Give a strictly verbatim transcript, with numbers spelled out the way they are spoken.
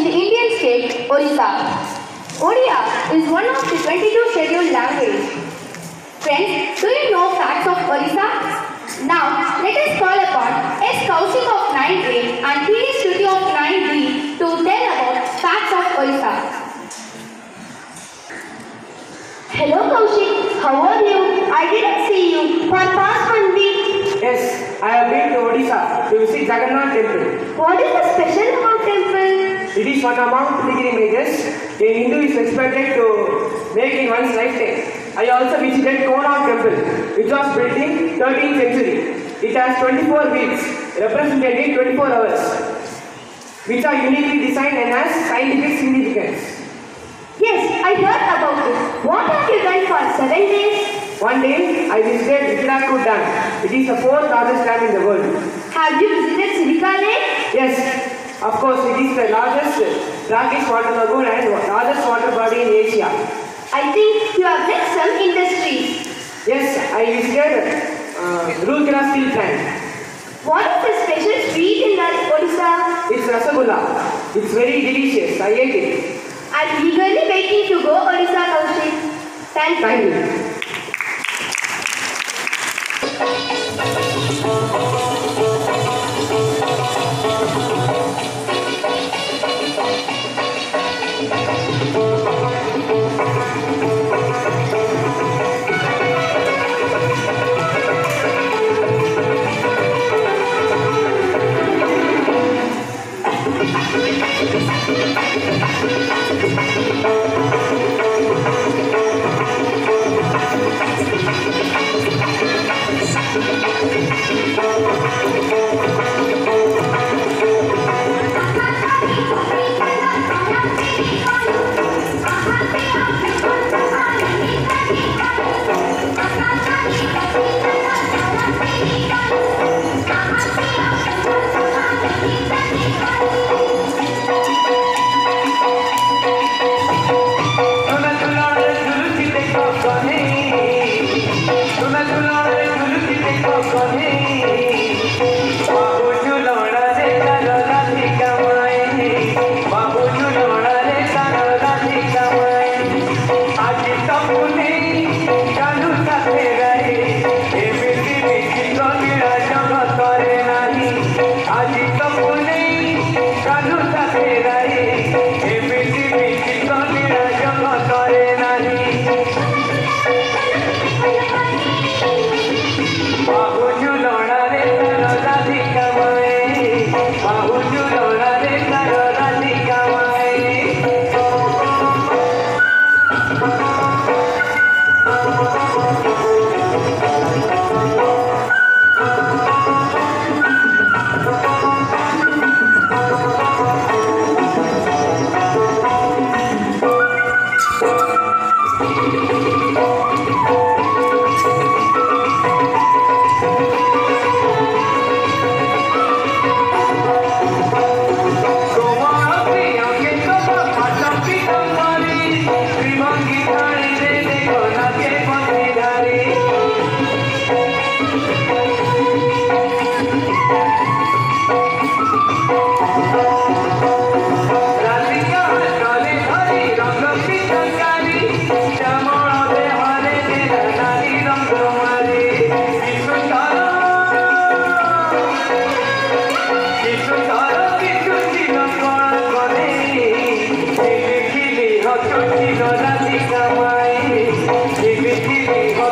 in the Indian state Odisha. Odia is one of the twenty-two scheduled languages. Friends, do you know facts of Odisha? Now, let us call upon S. Kaushik of nine A and T S Shruti of nine B to tell about facts of Odisha. Hello Kaushik, how are you? I didn't see you for past one week. Yes, I have been to Odisha to visit Jagannath temple. What is the special about temple? It is one among pilgrimages a Hindu is expected to make in one's lifetime. I also visited Konark temple, which was built in thirteenth century. It has twenty-four wheels, representing twenty-four hours, which are uniquely designed and has scientific significance. Yes, I heard about it. What have you done for seven days? One day, I visited Vivekananda Dam. It is the fourth largest dam in the world. Have you visited Silica Lake? Yes, of course, it is the largest brackish water lagoon and largest water body in Asia. I think you have met some industries. Yes, I visited uh, Rurkela steel plant. What is the special sweet in the Odisha? It's Rasagulla. It's very delicious. I ate it. I'm eagerly waiting to go Odisha, Kaushik. Thank you. Thank you. Give it, give it,